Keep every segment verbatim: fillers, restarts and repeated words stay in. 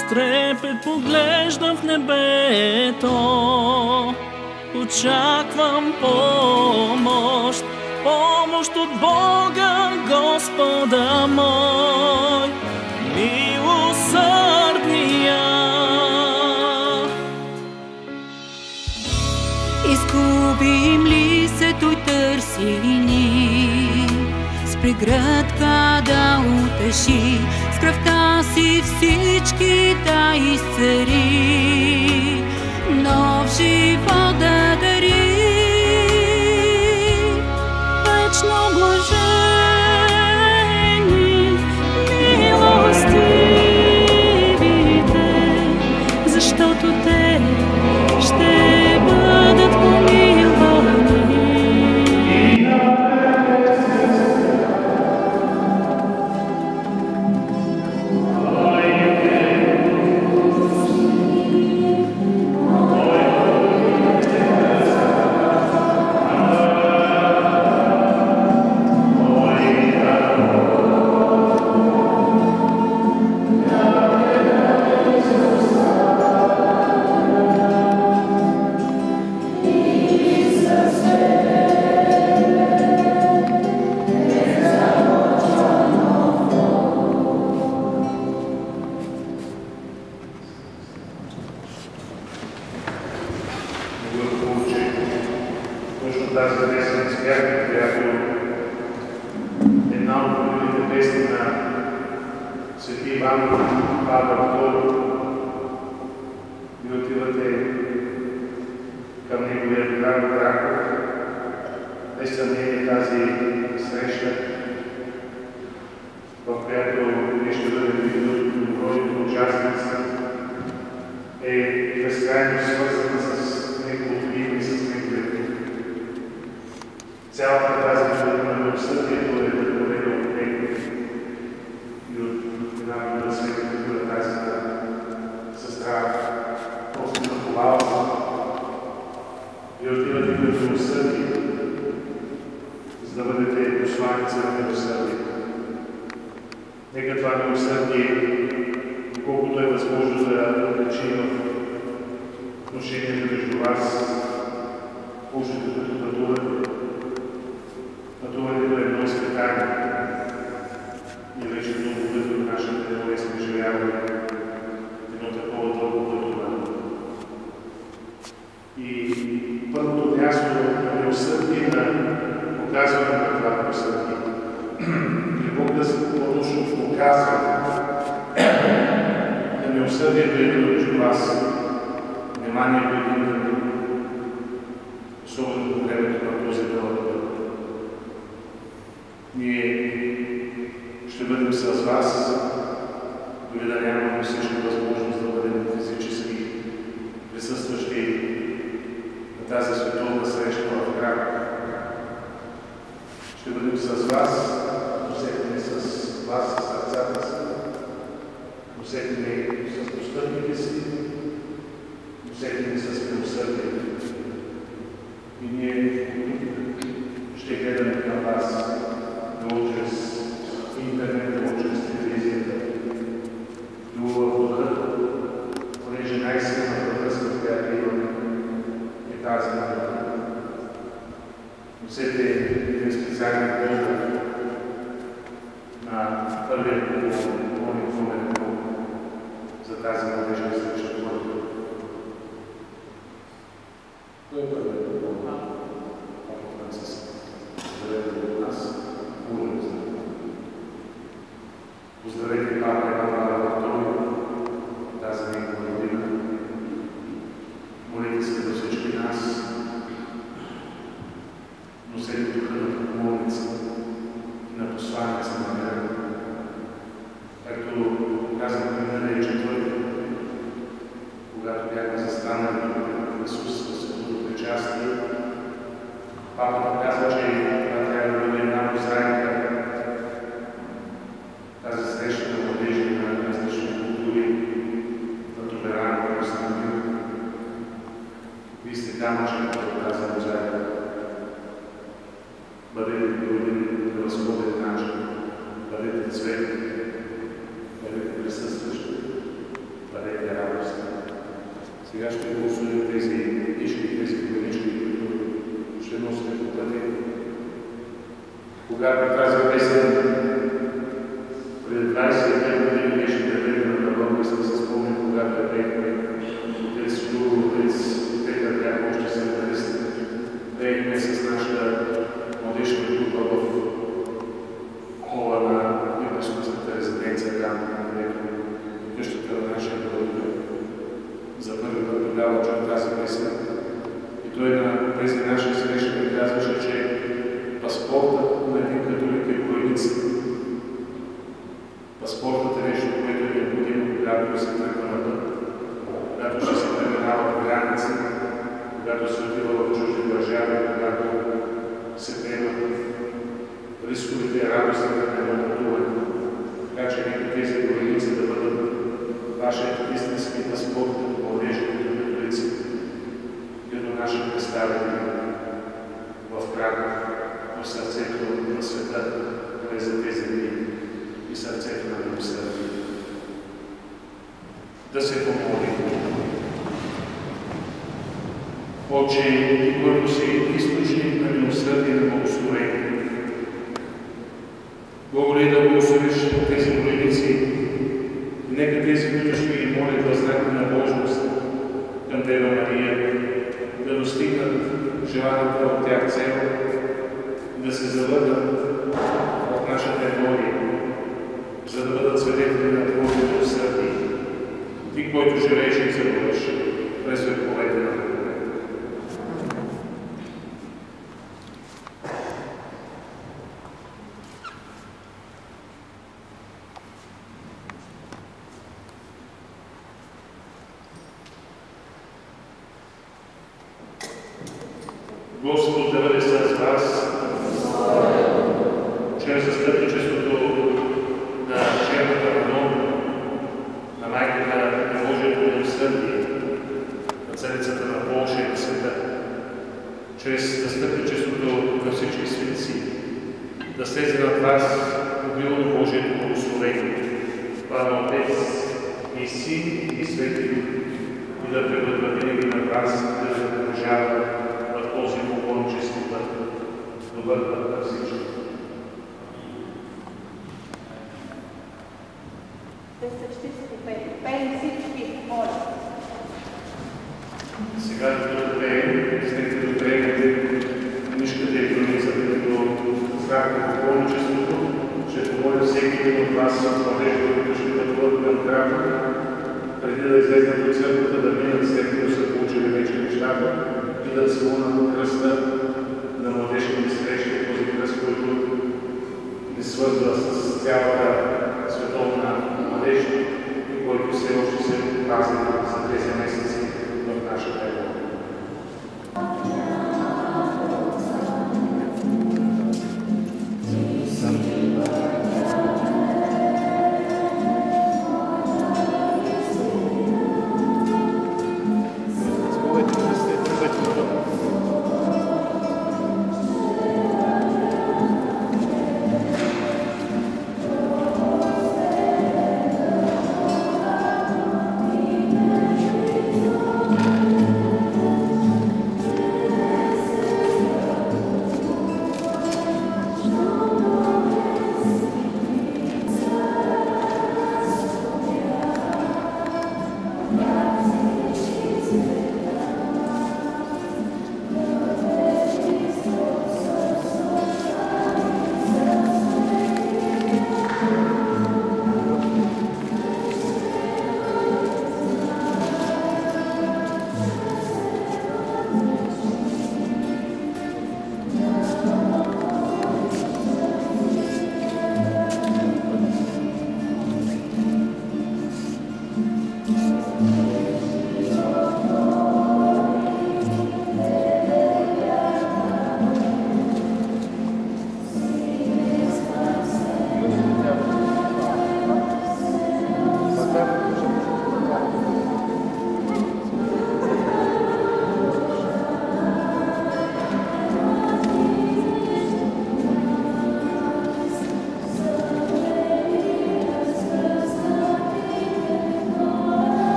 трепет поглеждам в небето, очаквам помощ, помощ от Бога, Господа мой, милосърдния. Изгубим ли се, той търси ни, с прегръдка да утеши, с кръвта си всички да изцери, нов живот да дари, вечно блажени, милостивите, защото те ще бъдат помилвани. Тази днесна святка, която една от любимите песни на Свети Иван Павел втори, ви отивате към неговия град Краков. Наистина е тази среща, в която ние ще бъдем доброволните участници, е безкрайно свързана с неговото име и с неговия дух. Цялата тази година на обсъдието е вдъхновена от него и от една друга света, друга тази сестра Костина Ковалова. И отивате като обсъди, за да бъдете посланици на милосърдието. Нека това милосърдие, колкото е възможно да речи в отношението между вас, служите като пътувате. Пътуването е едно изпитание и вече много пъти в нашите делове сме живявали едно такова дълго пътуване. И първото място на милосърдие, на показване на това милосърдие, и Бог да се по-точно показва на милосърдието е между вас, вниманието един към друг, особено по времето на този дълъг път. Ние ще бъдем с вас, дори да нямаме всички възможност да бъдем физически присъстващи на тази световна среща в Краков. Ще бъдем с вас, усетени с вас, с сърцата си, усетени с достъпните си, усетени с милосърдието. И ние ще гледаме към вас било чрез интернет, било чрез телевизията, било в духа, понеже най-силната връзка, която имаме, е тази на духа. Носете един специален поздрав на първия духовен за тази младежка среща. Той е първият духовен, Папа Франциск. Здравейте от нас. Поздравете Папа Иван Павел втори, тази негова родина. Молете се за всички нас. Носете духа на помолница и на посланица на мира. Както казахме миналия четвъртък, когато бяхме застанали тук в Исус в светото причастие, Папата каза, че това трябва да бъде една мозайка, тази среща на младежи на различни култури, на толерантност, на мир. Вие сте камъчета в тази мозайка. Бъдете по един невъзможен начин, бъдете цвет, бъдете присъстващи. бъдете радостни. Сега ще гласуваме тези книжки, тези книжки, които ще носите по пъти. Когато тази песен пред двайсет и пет години беше преведена на български, се спомня, когато пеехме отец Дуров, отец Петър, бяха още семенаристи. Пеехме с нашата младежка група в хола на епископската резиденция там, където къщата на нашия българ. За първи път тогава чух тази песен. И той на тези наши срещи ми казваше, че паспортът на един католик е бойница. Паспортът е нещо, което е необходимо, когато се тръгва на път, когато ще се преминава по граница, когато се отива в чужди държави, когато се приемат рисковите и радостите на едно пътуване. Така че нека тези бойници да бъдат вашият истински паспорт като младежи, като католици, като наши представители в Краков, в сърцето на света, през за тези дни и сърцето на милосърдие. Да се помолим. Отче, и който си източник на милосърдие и на благословение, благодаря да благословиш тези молитвици и нека тези, които ще ги молят в знак на Божност към Дева Мария, да достигнат желаната от тях цел, да се завърнат в нашата Евлогия, за да бъдат свидетели на Твоето милосърдие. Ти, който живееш и царуваш през вековете на вековете. Господ да бъде с вас, чрез застъпничеството на жертвата на Дом, на майката на Божието милосърдие, на царицата на Полша и на света, чрез застъпничеството на всички светци, да слезе над вас обилно Божието благословение, това на Отец и Син и Свети Дух, и да пребъдва винаги на вас, да се продължава в този поклоннически път. Добър път на всички. Сега да бъдем, след като приемете книжката и кроницата като знак на поклонничеството, ще помоля всеки един от вас, младежи, които ще пътуват към Краков, преди да излезнат от църквата, да минат след като са получили вече нещата и да целунат кръста на младежките срещи, този кръст, който ни свързва с цялата световна младеж и който все още се пази за тези месеци в нашата Евлогия.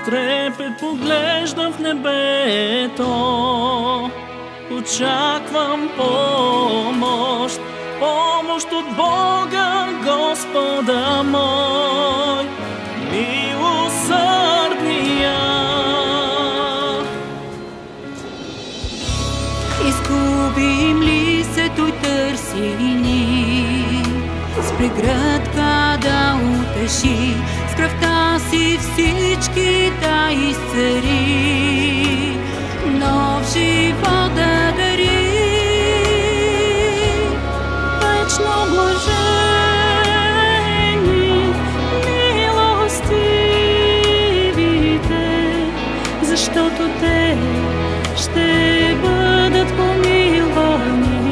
трепет поглеждам в небето, очаквам помощ, помощ от Бога, Господа мой, милосърдния. Изгубим ли се, той търси ни, с прегръдка да утеши, с кръвта си всички да изцари, нов живот да дари, вечно блажени, милостивите, защото те ще бъдат помилвани.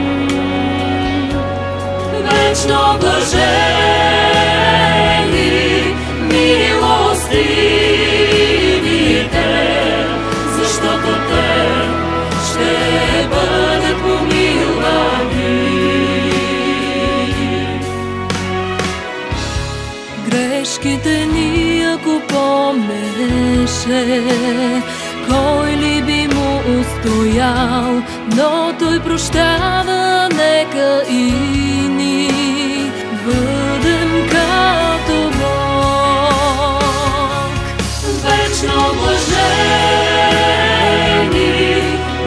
Вечно блажени, милостивите, защото те ще бъдат помилвани. Грешките ни, ако помнеше, кой ли би му устоял, но той прощава, нека и ни бъдем като Бог. Вечно блажени,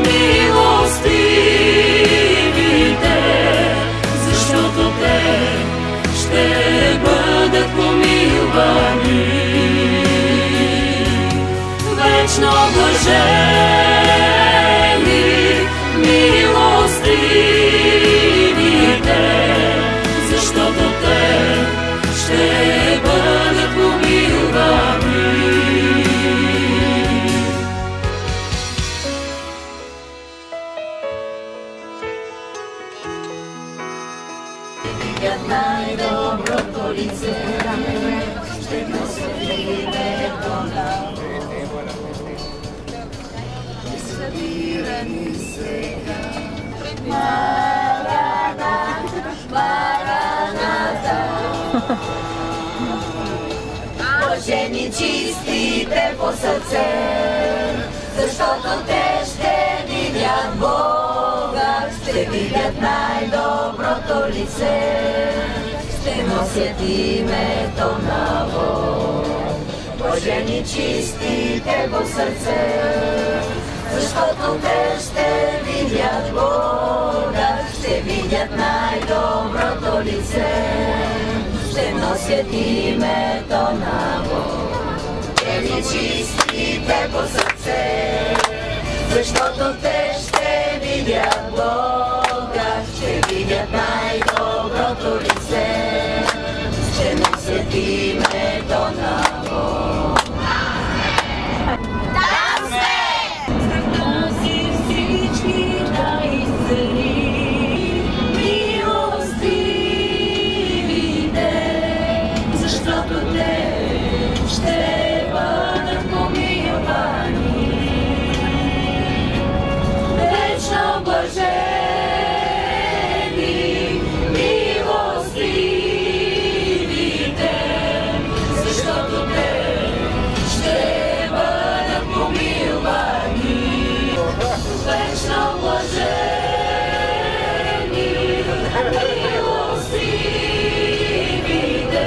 милостивите, защото те ще бъдат помилвани. Вечно блажени, милостивите, защото те ще бъдат помилвани. Видят най-доброто лице, ще носят името на събирани сега. Мараната, Мараната, блажени чистите по сърце, защото те ще видят Бога, ще видят най-доброто лице, ще носят името на Бог. Блажени чистите по сърце, защото те ще видят Бога, ще видят най-доброто лице, ще носят името на Бог. Блажени чистите по сърце, защото те ще видят Бога, ще видят най-доброто лице, ще носят името на Бог. Блажени, милостивите, защото те ще бъдат помилвани. Вечно блажени, милостивите.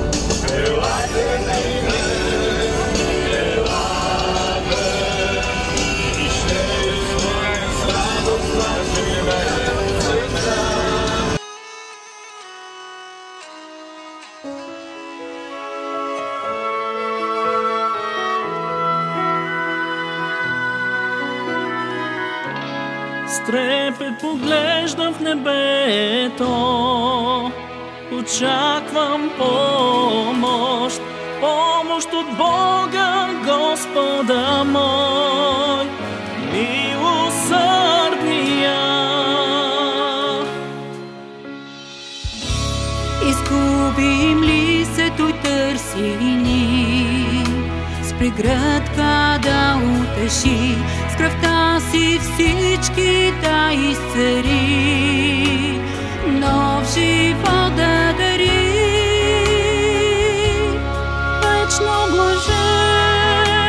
С трепет поглеждам в небето, очаквам помощ, помощ от Бога, Господа мой, милосърдния. Изгубим ли се, той търси ни, с прегръдка да утеши, с кръвта си всички да изцари, нов живот да дари, вечно блажени.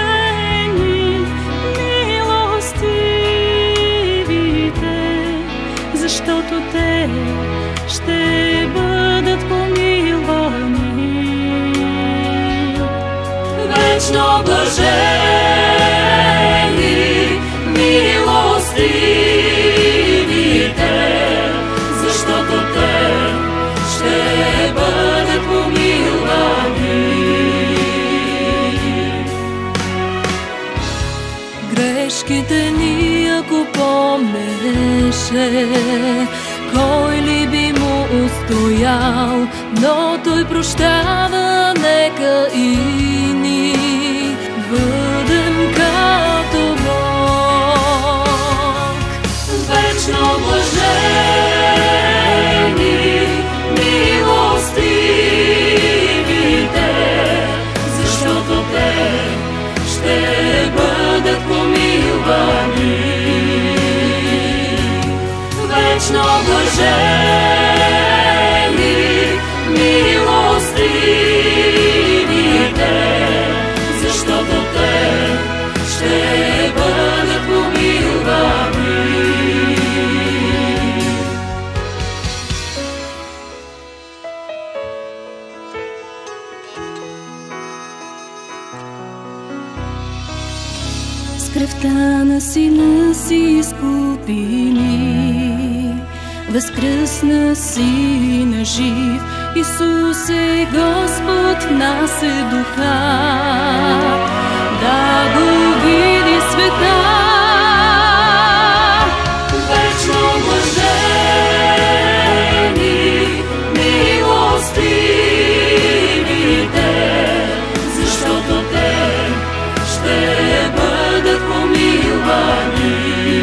грешките ни, ако помнеше, кой ли би му устоял, но той прощава, нека и ни бъдем като Бог. Вечно блажени, милостивите, защото те ще бъдат помилвани. Вечно блажени, милостивите, защото те ще бъдат помилвани. С кръвта на Сина си изкупи ни, възкръсна Сина жив, Исус е Господ, в нас е духа, да го види света. Вечно блажени, милостивите, защото те ще бъдат помилвани.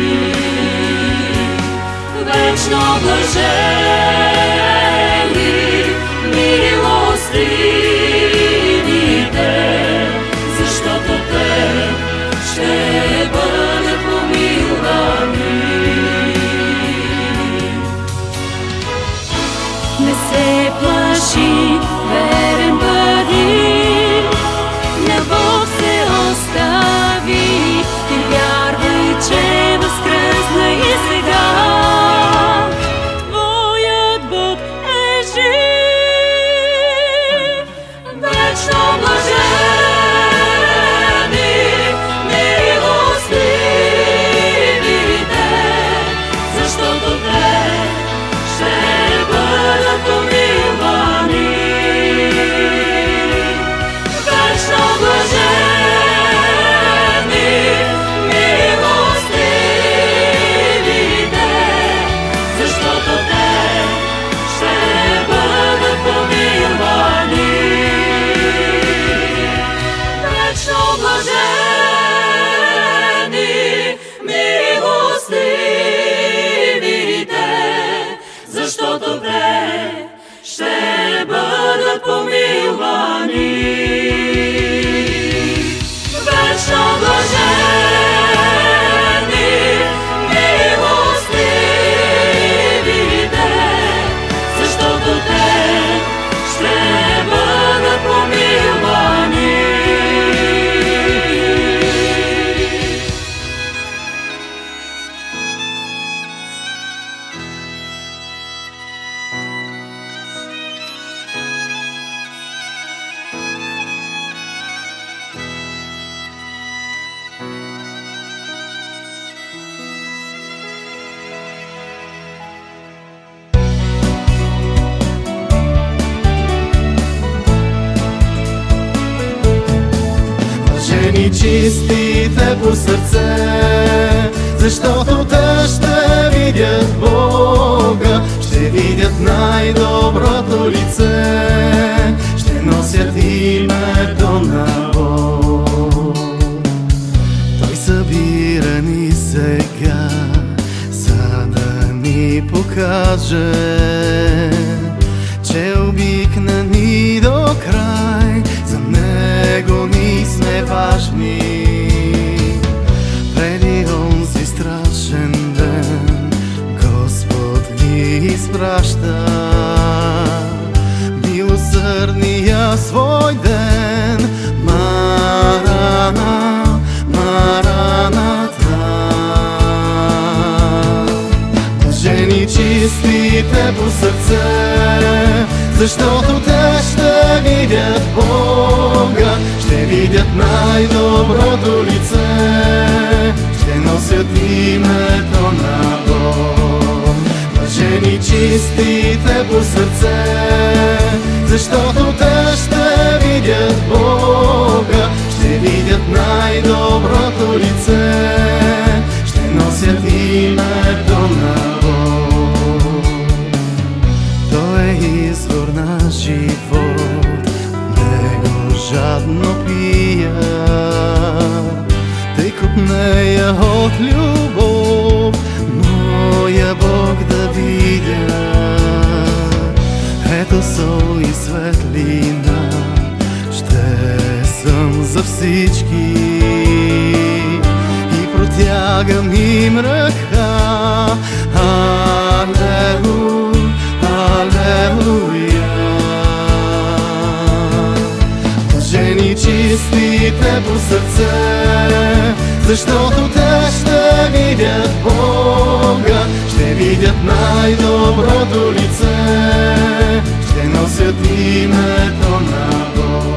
Вечно блажени, милостивите, защото те ще бъдат помилвани. Не се плаши, верен бъди, на Бог се остави и вярвай, че възкръсна и сега. Твоят Бог е жив. Вечно блажени, милостивите, защото те ще бъдат помилвани. Вечно блажени, милостивите, защото те ще бъдат помилвани. Вечно блажени, милостивите, защото те ще бъдат помилвани. Вечно блажени, милостивите, защото те ще бъдат помилвани. Блажени чистите по сърце, защото те ще видят Бога, ще видят най-доброто лице, ще носят името на Бог. Той събира ни сега, за да ни покаже, че обикнани до край, за Него ни сме важни. Преди онзи страшен ден Господ ни изпраща милосърдния свой ден. Марана, Мараната. Блажени чистите по сърце, защото те ще видят Бога, ще видят най-доброто лице, ще носят името на Бог. Блажени чистите по сърце, защото те ще видят Бога, ще видят най-доброто лице, слагам им ръка. Алелу, алелуя. Блажени чистите по сърце, защото те ще видят Бога, ще видят най-доброто лице, ще носят името на Бог.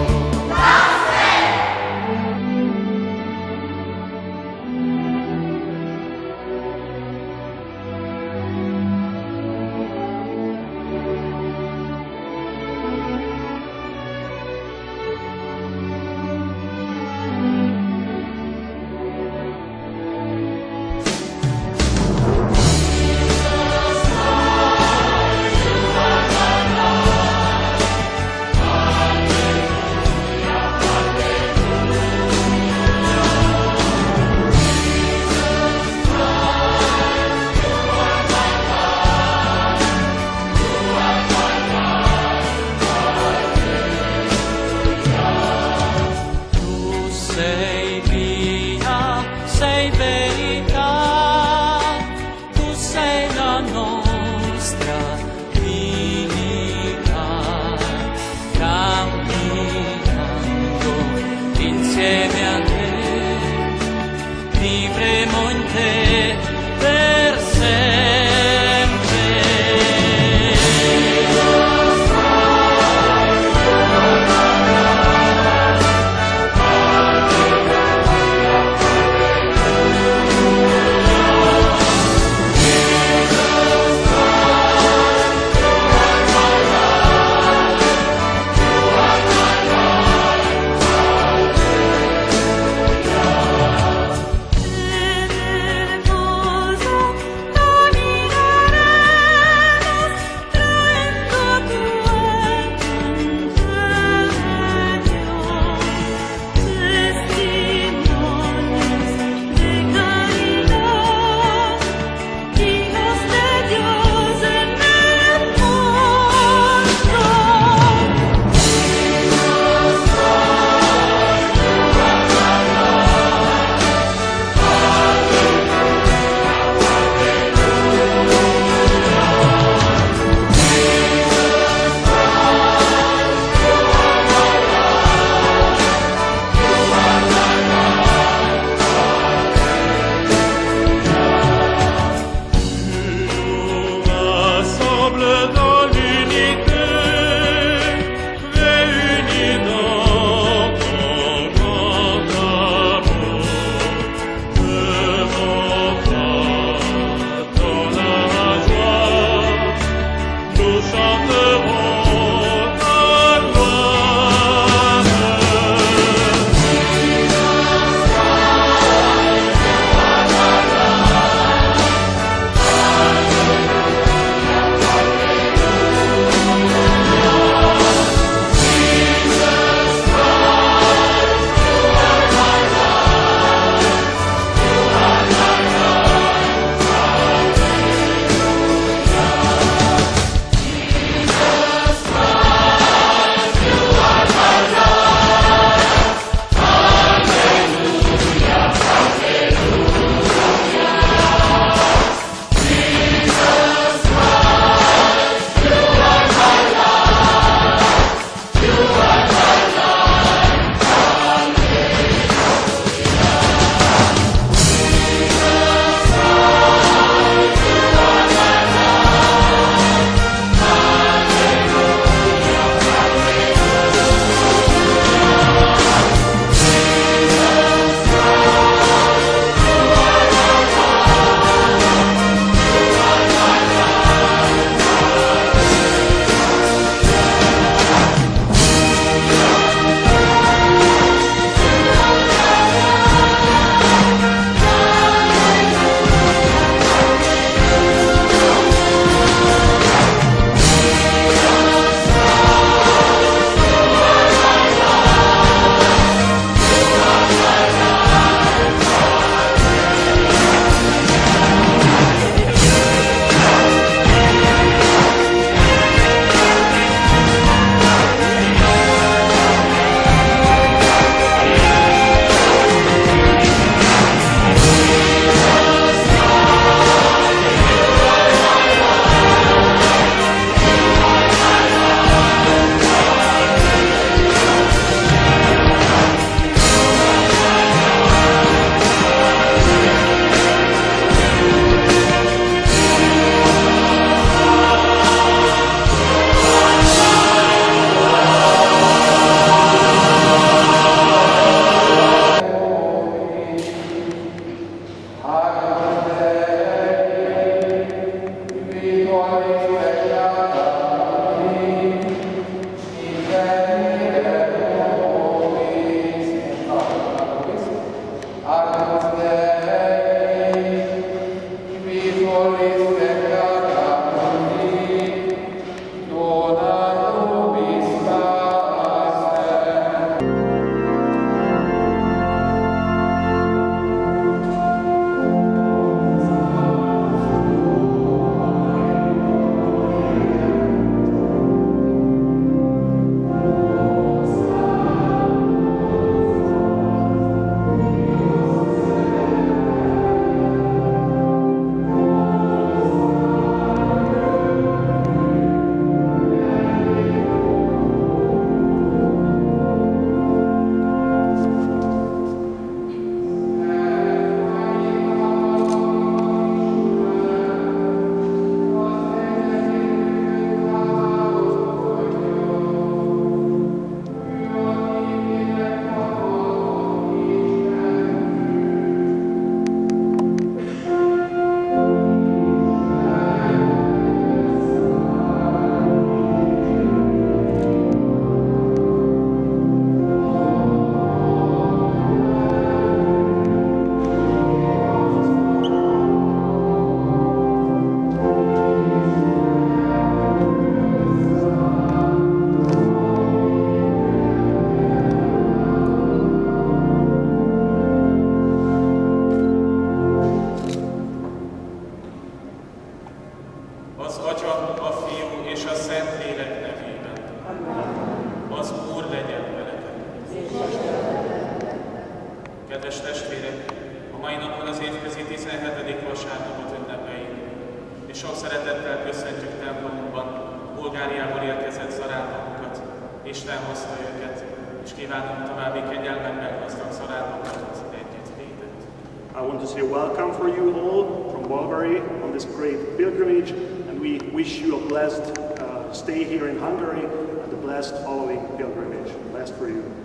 testvérek, a mai napon az évközi tizenhetedik vasárnapot ünnepeljük, és sok szeretettel köszöntjük templomunkban Bulgáriából érkezett zarándokat. Isten hozta őket, és kívánunk további kegyelmekben gazdag zarándokat együtt védett. I want to say welcome for you all from Bulgaria on this great pilgrimage, and we wish you a blessed uh, stay here in Hungary and a blessed following pilgrimage. Blessed for you.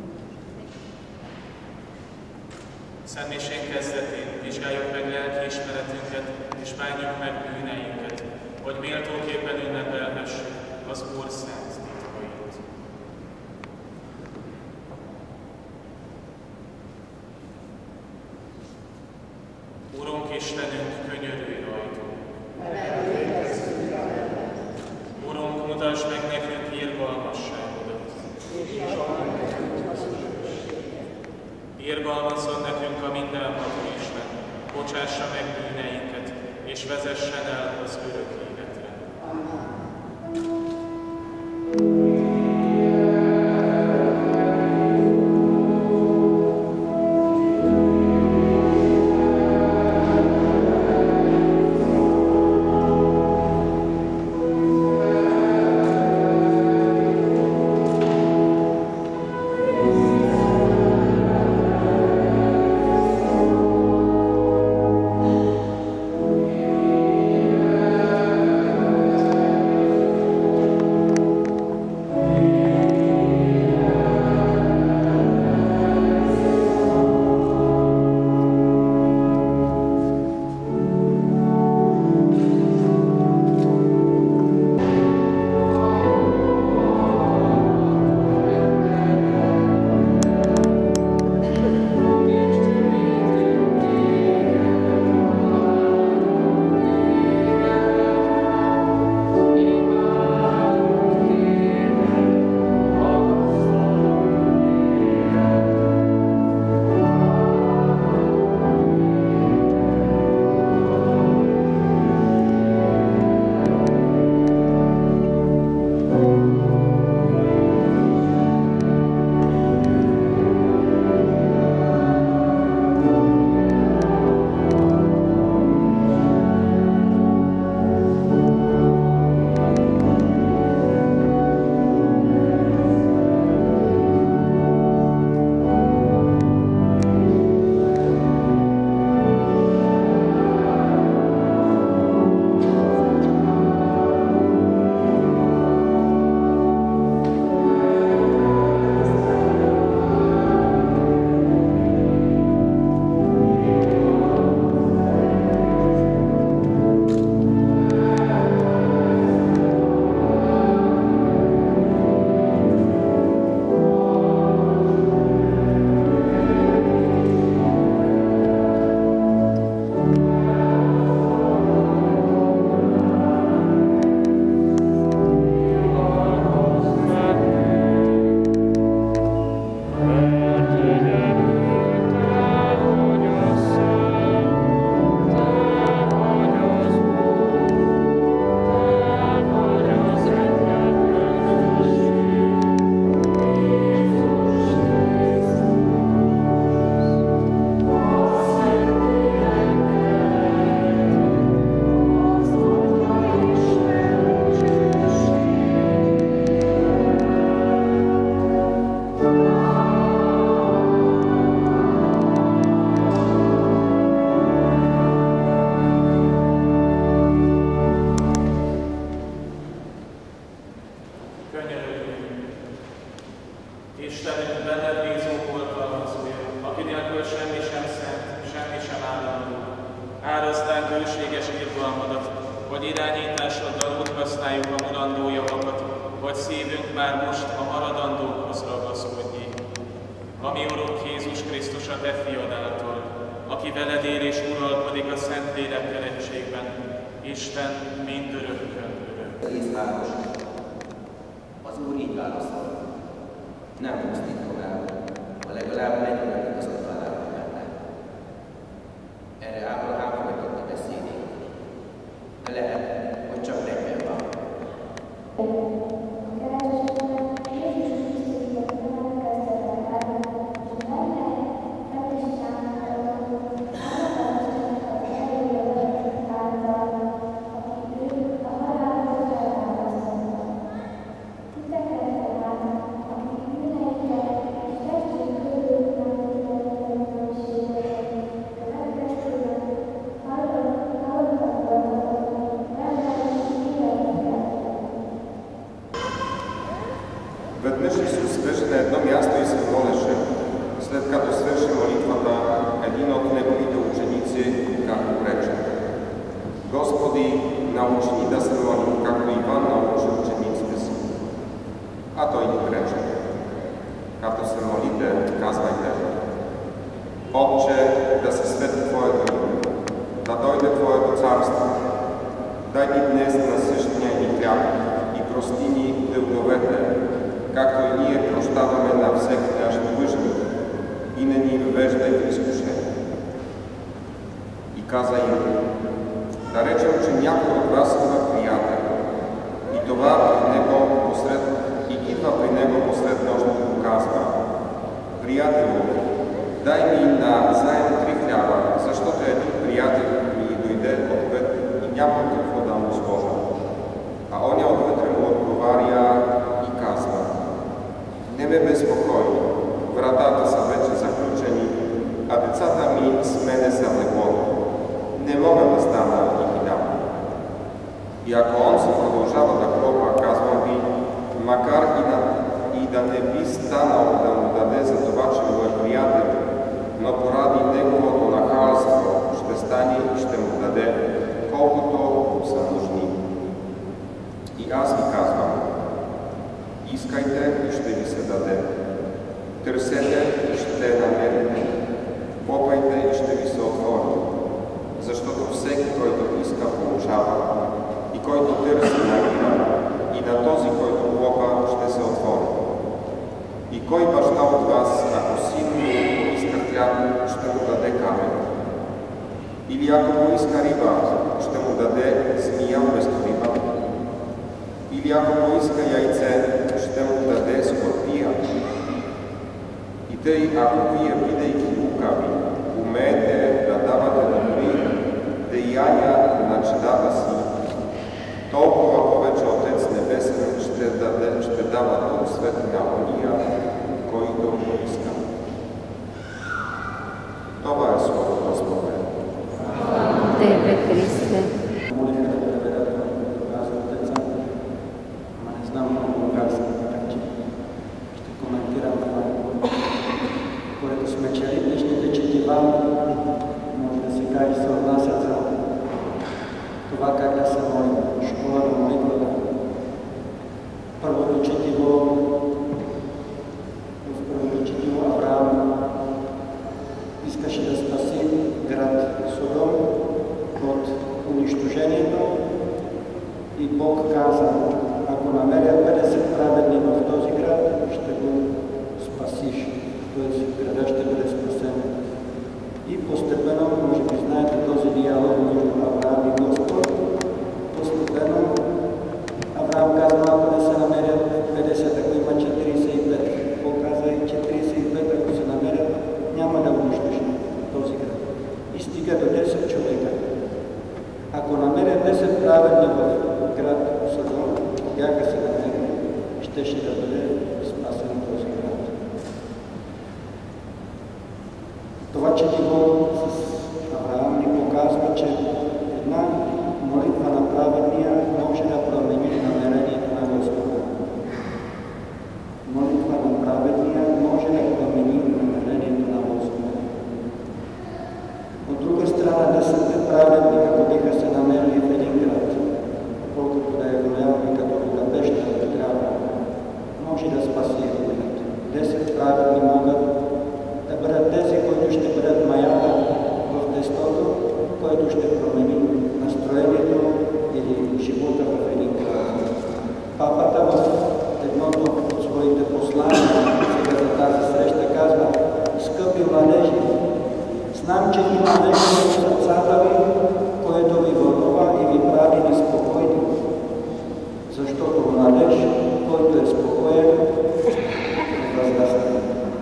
Szentmisén kezdetén vizsgáljuk meg lelkiismeretünket, és bánjuk meg bűneinket, hogy méltóképpen ünnepelhessük az Úr szent titkait. Urunk Istenünk, könyörülj rajtunk! Urunk, mutasd meg nekünk irgalmasságodat! Irgalmazzon nekünk a mindenható Isten, bocsássa meg bűneinket, és vezessen el az örök életre. Az Úr így válaszol. Nem pusztítom el, ha legalább negyven igazat találok benne. Erre Ábrahám folytatta beszédét. De lehet, hogy csak reggel van. Jézus Krisztus, hogy nem kezdett el, és nem lehet, nem is nem Господи, научи ни да се молим, както Иван научи учениците си. А той ни рече: като се молите, казвайте: Отче, да се свети Твоето име, да дойде Твоето царство. Дай ни днес насъщния ни хляб и прости ни дълговете, както и ние прощаваме на всеки наш длъжник, и не ни въвеждай в изкушение. И каза им: да речем, че някой от вас има приятел, и това при него посред, и идва при него посред нощта да го казва: приятелю, дай ми на заем три хляба, защото един приятел ми дойде отвъд и нямам какво да му сложа. А оня отвътре му отговаря и казва: не ме безпокой, вратата са вече заключени, а децата ми с мене са в леглото. Не мога да стана и ги дам. И ако он се продължава да хлопа, казвам ви, макар и, на, и да не би станал да му даде за това, че му е приятел, но поради неговото нахалство ще стане и ще му даде, колкото са нужни. И аз ви казвам: искайте и ще ви се даде. Търсете и ще намерите. Попайте и ще ви се отвори. Защото всеки, който иска, получава, и който търси, намира, и на този, който хлопа, ще се отвори. И кой баща от вас, ако син му иска хляб, ще му даде камък? Или ако му иска риба, ще му даде змия вместо риба? Или ако му иска яйце, ще му даде скорпия? И тъй, ако вие, бидейки лукави, умеете да давате добри деяния на чедата си, толкова повече Отец Небесен ще, даде, ще дава Дух Свет на ония, които го искат. Това е Слово Господне. Тебе, Христе. Молиха да преведат аз от деца, ама не знам много български, така че ще коментирам това. Което сме чели днешните четива, може да се каже, се отнасят за това как да се молим, школа на молитвата. Първото четиво, в първото четиво Авраам искаше да спаси град Содом от унищожението и Бог каза: ако намерят петдесет праведни в този град, ще го спасиш. Т.е. града ще бъде спасен. И постепенно, може би знаете този диалог между Авраам и Господ, постепенно Авраам казва: ако не се намерят петдесет, ако има четиридесет и пет. Бог каза: и четиридесет и пет, ако се намерят, няма да унищожим този град. И стига до десет човека. Ако намерят десет праведни в град Содом, бяха се намерили, щеше да бъде спасен този град. Това четиво с Авраам ни показва, че една молитва на праведния може да промени намерението на Господа. Молитва на праведния може да промени намерението на Господа. От друга страна, десетте праведни, ако биха се намерили в един град, колкото да е голям и като Будапеща трябва, може да спаси един град. Десет праведни могат да бъдат тези, които ще бъдат маята в тестото, който ще промени настроението или живота в един град. Папата в едното от своите послания сега за тази среща казва: скъпи младежи, знам, че има нещо в сърцата ви, което ви вълнува и ви прави неспокойни. Защото младеж, който е спокоен, е възрастен.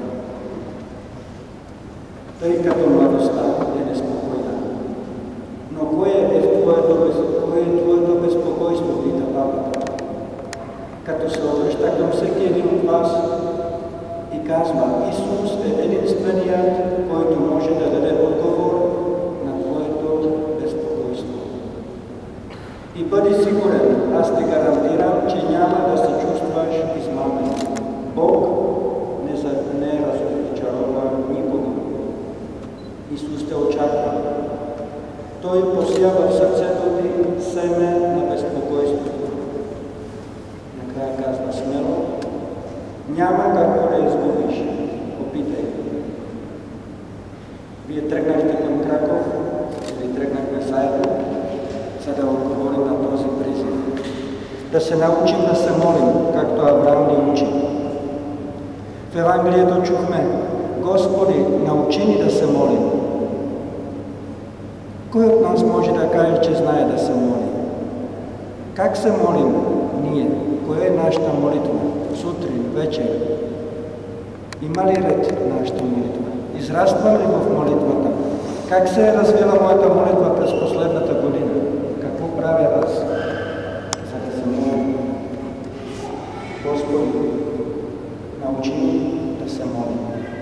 Тъй като младостта е неспокойна. Но кое е твоето, кое е твоето безпокойство, пита папата? Като се обръща към всеки един от вас и казва: Исус е единственият, който може да даде отговор на твоето безпокойство. И бъди сигурен, аз те гарантирам, че няма да се чувстваш измамен. Бог не, за, не разочарова никога. Исус те очаква. Той посява в сърцето ти семе на безпокойството. Накрая казва смело, няма какво да изгубиш. Опитай. Вие тръгнахте към Краков, или тръгнахме заедно, за да отговорим на този призив. Да се научим да се молим, както Авраам ни учи. В Евангелието чухме, Господи, научи ни да се молим. Кой от нас може да каже, че знае да се моли? Как се молим ние? Коя е нашата молитва? Сутрин, вечер? Има ли ред нашата молитва? Израствам ли в молитвата? Как се е развила моята молитва през последната година? Какво правя аз, за да се моля? Господи, научи ни да се молим.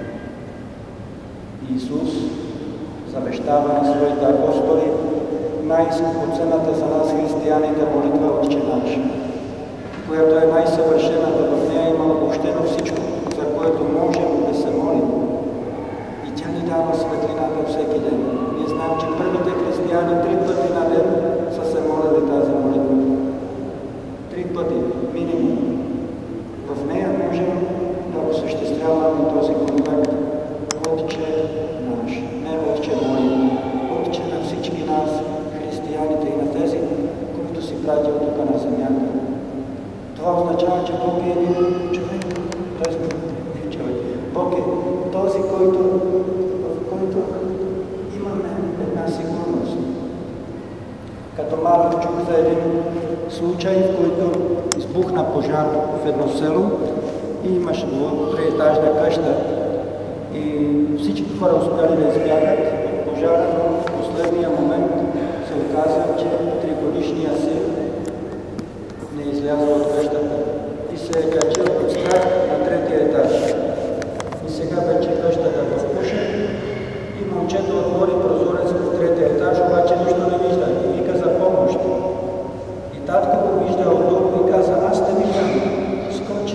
Исус завещава на своите апостоли най-скъпоценната за нас християните молитва Отче наш, която е най-съвършената. В нея има обобщено всичко, за което можем да се молим. И тя ни дава светлината всеки ден. Ние знаем, че първите християни три пъти на ден са се молили тази молитва. Три пъти, минимум. В нея можем да осъществяваме този контакт. Отче наш, не Отче мой, Отче на всички нас, християните и на тези, които си пратил тук на земята. Това означава, че Бог е един човек, т.е. не човек. Бог е този, който, в който имаме една сигурност. Като малък чух за един случай, в който избухна пожар в едно село и имаше триетажна къща. И всички хора успяли да избягат от пожара, но в последния момент се оказа, че тригодишният син не излязъл от къщата и се е качил от страх на третия етаж. И сега вече къщата в пушен и момчето отвори прозорец в третия етаж, обаче нищо не вижда и вика за помощ. И татко го вижда отдолу и каза, аз те виждам, скочи.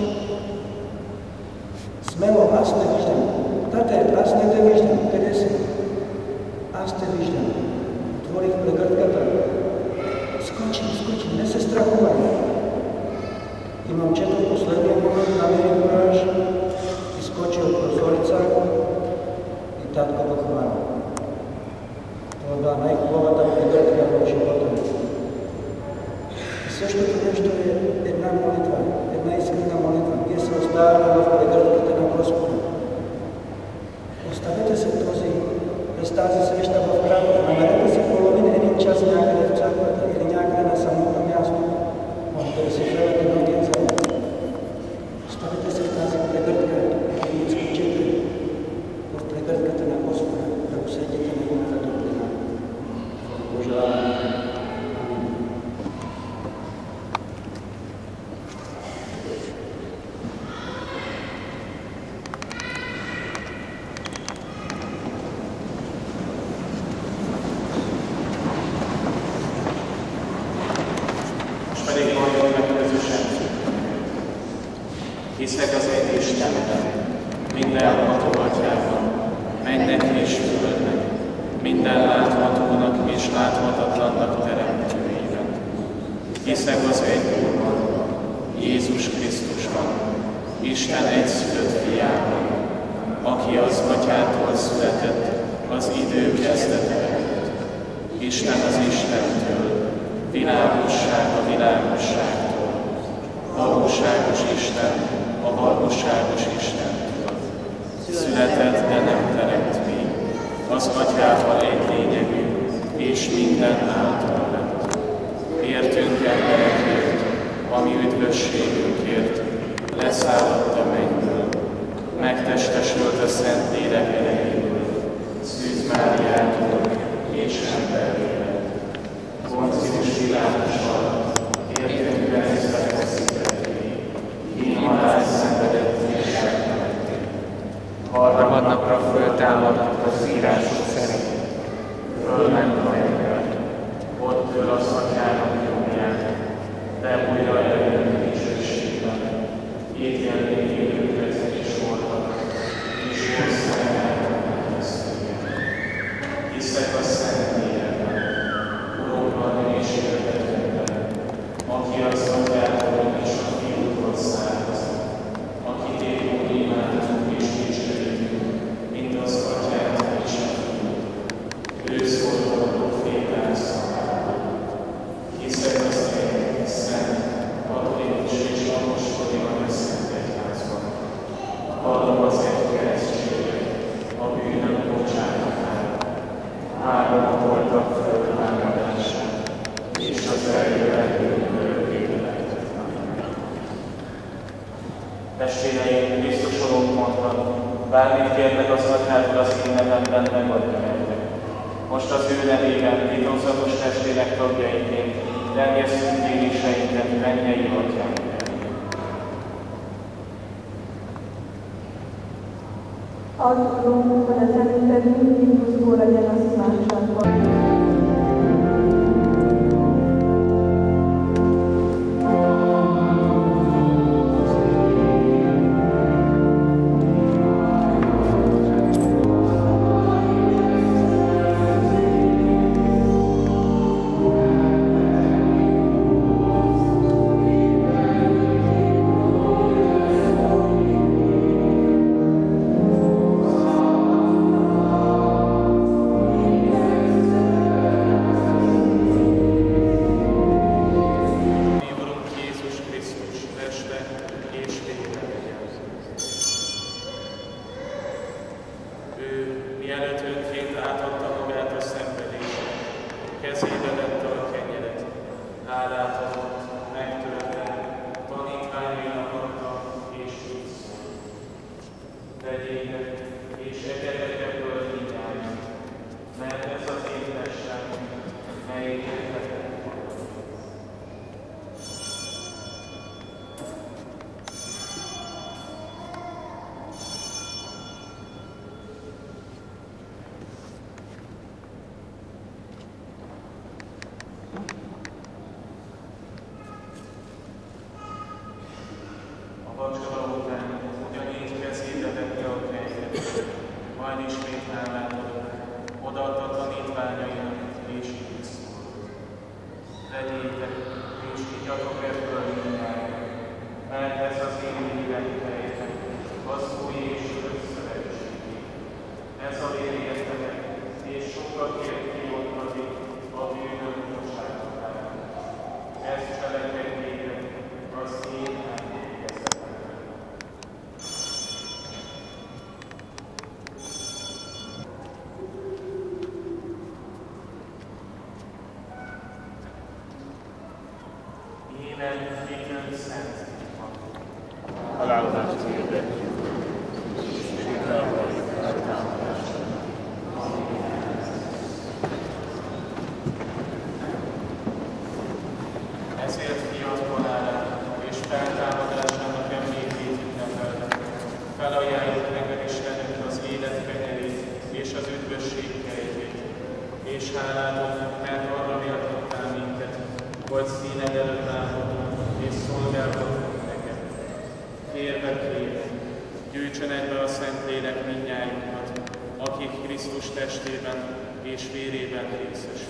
Смело, аз не виждам. Тате, аз не те виждам. Къде си? Аз те виждам. Отворих прегъртката. Скочи, скочи, не се страхувай. И момчето в последния момент намери кураж, изскочи от прозорица и татко го хвана. Това била най-хубавата прегъртка в живота ми. И същото нещо е една молитва, една искрена молитва. Ние се оставяме в прегъртката на Господа. Оставете се този, през тази среща в Краков. Намерете се половин един час някъде в църквата или някъде на самото място. Можете да се вземете другия заедно. Оставете се в тази прегъртка и да изключите в прегъртката на Господа, да усетите неговата топлина. Пожелавам. Hiszek az én Istenben, mindenható Atyában, mennek és földnek, minden láthatónak és láthatatlannak teremtőjében. Hiszek az egy Úrban, Jézus Krisztusban, Isten egyszülött fiában, aki az Atyától született az idő kezdete előtt. Isten az Istentől, világosság a világosságtól, valóságos Isten a valóságos Istentől. Született, de nem teremt még, az Atyával egy lényegű, és minden által lett. Értünk emberekért, ami üdvösségünkért, leszállott a mennyből, megtestesült a Szentlélek erejéből, Szűz Máriától és emberré lett. Poncius Pilátus alatt értünk keresztre születni, így halál szenvedett és megtemették. Harmadnapra föltámadott az írások szerint, fölment a mennybe, ott ül az Atyának jobbján, de újra eljön dicsőségben, ítélni élőket és holtakat, és jószágában vesztőket. Hiszek a Szent Lélekben, Ő szólta a proféták szavába. Hiszek az egy szent, katolikus és apostoli anyaszent egyházban. Vallom az egy keresztséget, a bűnök bocsánatára. Áldom voltak föltámadását, és az eljövendő örök életet. Testvéreim, Krisztusolók mondta, bármit kérnek az Atyától az én nevemben, megadja nektek. Most az ő nevében, titokzatos testvérek tagjaiként terjesszünk kéréseinket mennyei Atyánk elé. Azt tudom, hogy a szerinted mindig buzgó legyen az imádságban. Vacsora után ugyanígy kezébe vette a kenyeret, majd ismét hálát odaadta tanítványainak, és így szólt. Vegyétek, és igyatok ebből mindjárt, mert ez az én élettejtem, az új és örök szövetségé. Ez a vér értetek, és sokakért kiottatik a bűnök bocsánatára. Ezt cselekedjétek az én Halálozást hirdetjük. Ezért fiat halálának és feltámadásának emlékét ünnepelte. Felajánljuk neked Istenünk az élet kenyerét és az üdvösség kejtjét. És hálát adunk, mert arra méltottál minket, hogy színed előtt állhatunk és szolgálhatunk neked. Kérve kérve, gyűjtsön egybe a Szentlélek mindnyájunkat, akik Krisztus testében és vérében részesülnek.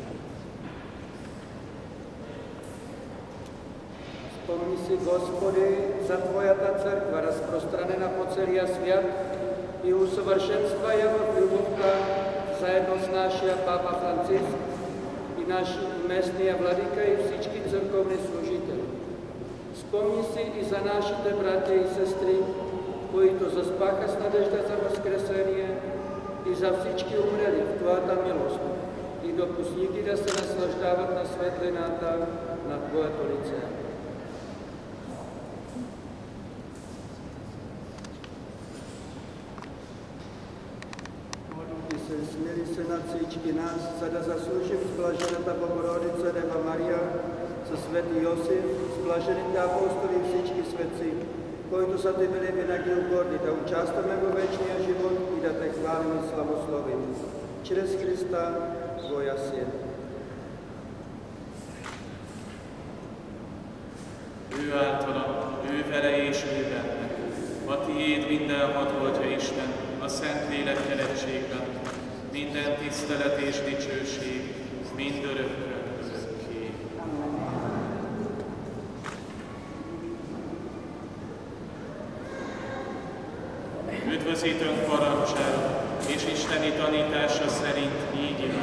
Vzpomni si, Gospodи, za Tvoja ta cerkva rozprostranena po celý svět i usовершенства jeho ľubovka zajedno snášia Pápa František i náš mestný a vladyka i všichni církovní služiteľi. Vzpomni si i za našite bratia i sestry, koji to zaspácha s nadežda za voskresenie, i za všichni umreli v Tvoja ta milost. I dopust nikdy da se naslaždávat na svetlé náta na Tvoje to lice. Směli se nad всички nás, za da zaslužím zblaženata Bogorodice Deva Maria, sa svätý Josif, zblaženите apostoli всички svetci, които са те били винаги угодни, да участваме во вечния живот и да те хвалим и славословим. Чрез Христа, Твоя Син. Ő általa, ő vele és ő benne. A tiéd mindenhat voltja Isten, a Szentlélek egységben, minden tisztelet és dicsőség, mindörökkön örökké. Üdvözítőnk parancsára és isteni tanítása szerint így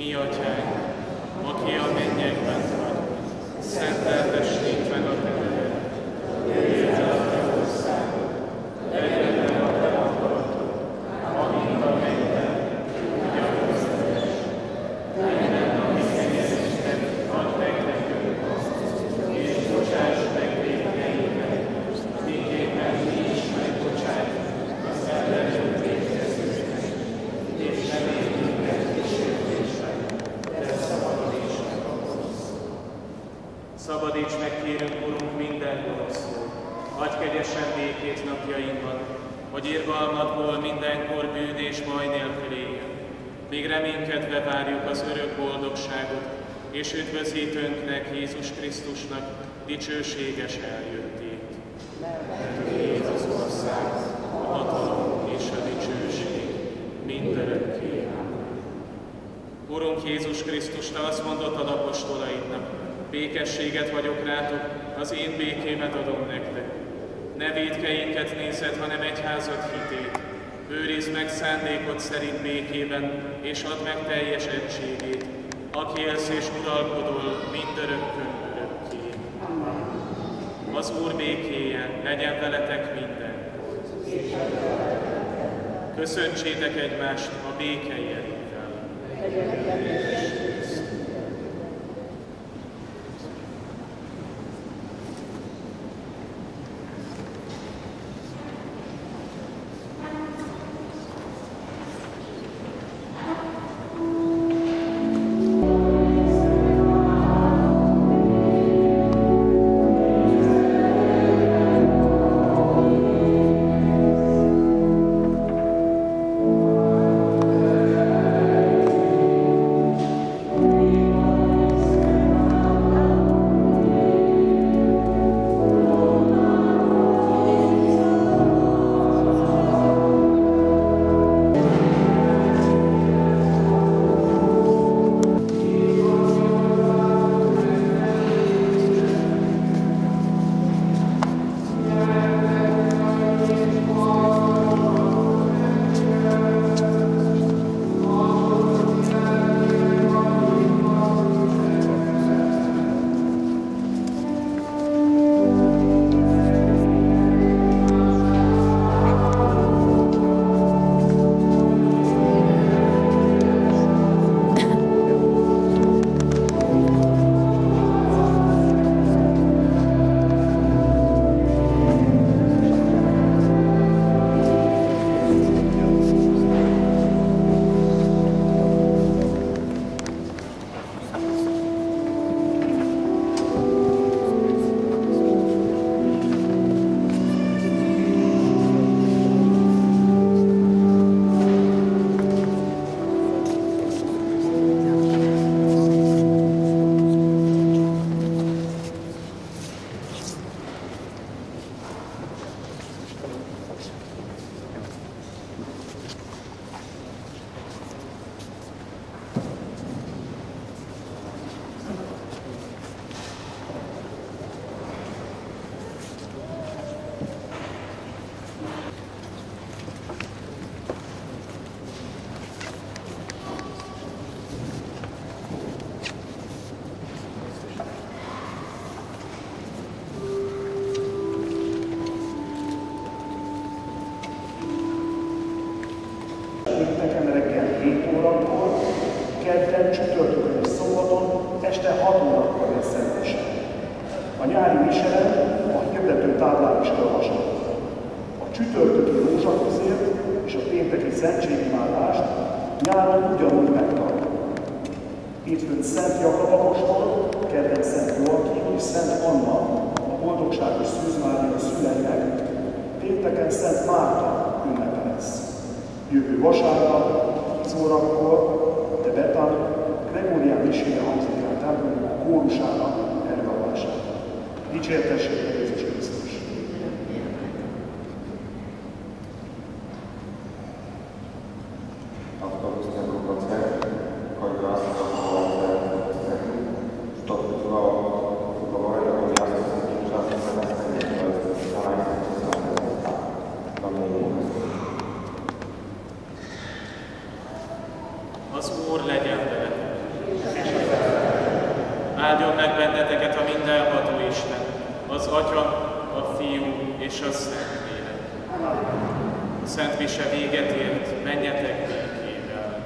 Mi atyánk, aki a mennyekben vagy, szenteltessék meg a te neved. Jöjjön el a te országod, legyen meg a te akaratot, amint a mennyben, úgy a földön is. Minden napi kenyerünket add meg nekünk most, és bocsáss meg vétkeinket, miképpen mi is megbocsájtunk az ellenünk vétkezőknek, és ne védj minket kísértésbe, de szabadíts meg a gonosztól. Szabadíts meg, kérünk, Urunk, minden gonosztól. Adj kegyesen békét napjainkban, hogy irgalmadból mindenkor bűn és baj nélkül éljen. Míg reménykedve várjuk az örök boldogságot, és üdvözítőnknek, Jézus Krisztusnak dicsőséges eljöttét. Mert Jézus az ország, a hatalom és a dicsőség mindörökké. Urunk Jézus Krisztus, te azt mondod az apostolaidnak, békességet vagyok rátok, az én békémet adom nektek. Ne vétkeinket nézed, hanem egyházad hitét. Őrizd meg szándékod szerint békében, és add meg teljes egységét, aki élsz és uralkodol mindörökkön örökké. Az Úr békéje legyen veletek mindenkor. Köszöntsétek egymást a béke jelével. Pénteken reggel hét órakor, kedden, csütörtökön és szombaton este hat órakor lesz szentése. A nyári miselen a hirdető táblán is olvasható. A csütörtöki rózsaközért és a pénteki szentségimádlást nyáron ugyanúgy megtartjuk. Hétfőn Szent Jakab apostol, kedden Szent Joachim és Szent Anna, a boldogságos Szűz Mária szüleinek, pénteken Szent Márta ünnepe lesz. Jövő vasárnap, tíz órakor, de Betán, Gregórián misére hangzik el templom a kórusának elgallását. Dicsértessék Jézus Krisztus! Az Úr legyen veletek. Áldjon meg benneteket a mindenható Isten, az Atya, a Fiú és a Szent Lélek. A Szent Mise véget ért, menjetek békével.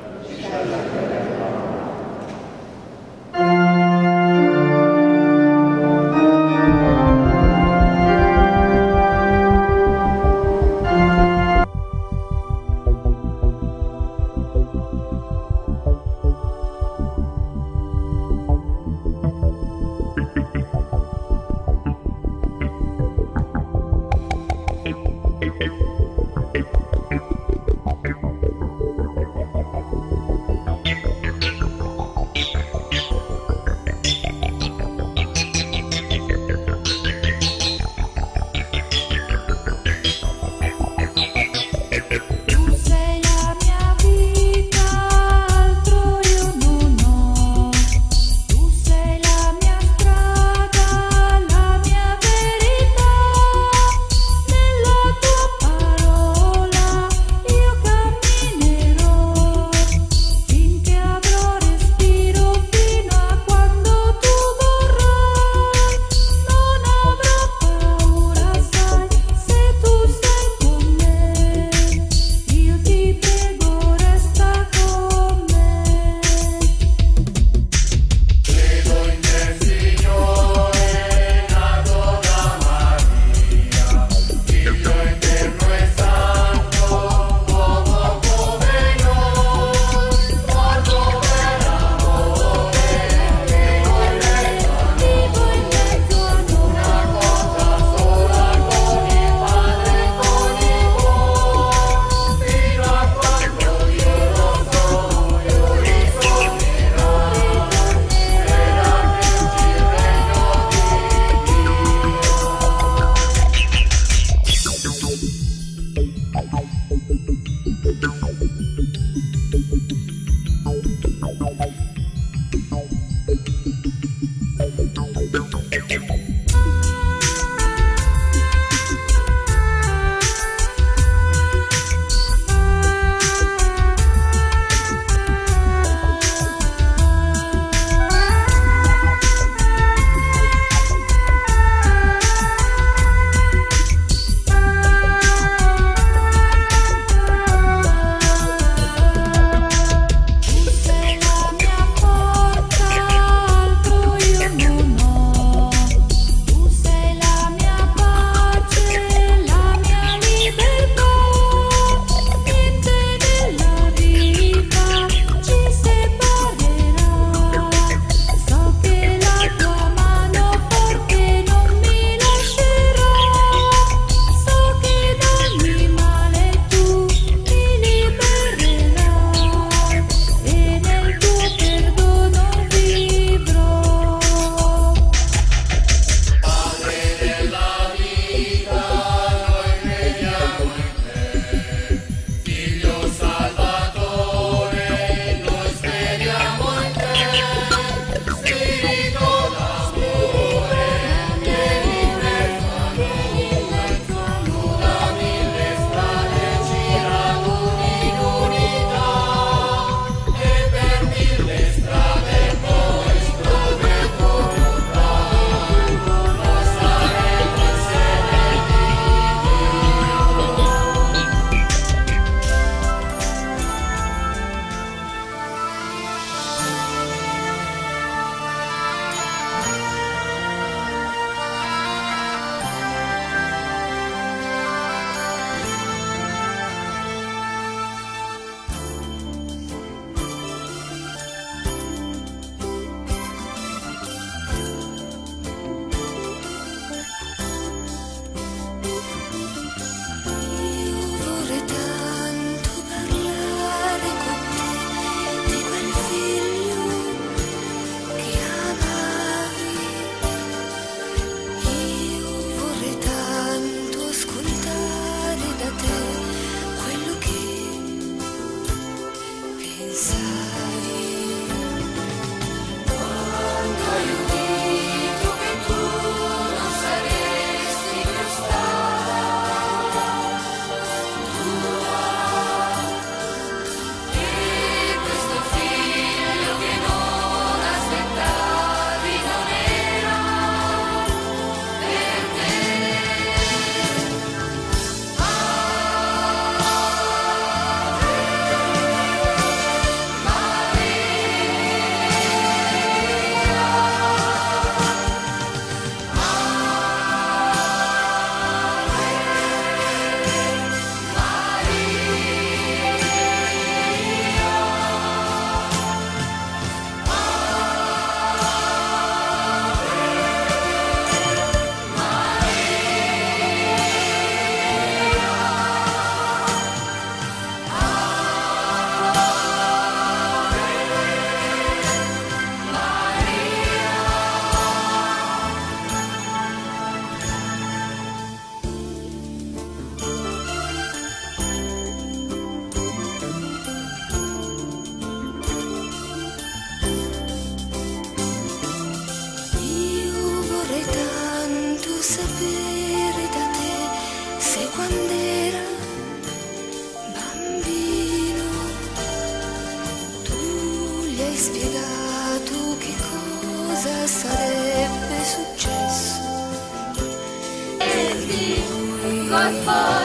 Aspettavi sarebbe successo. E sì, Gospod